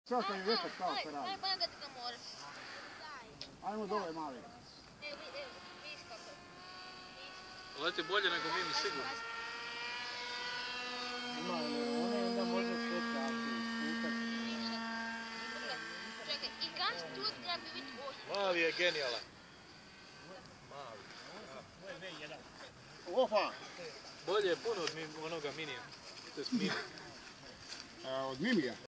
Čekaj mi vjetar kao se radi. Daj ga ga moraš. Ajmo dole mali. Vidiš kako je. Leti bolje nego mini sigurno. Ima one onda može sve trati, putak. Čekaj, i gas tu treba biti osam. Mali je genijalan. Ofa! Bolje je puno od onoga minija. To je mini. Od minija?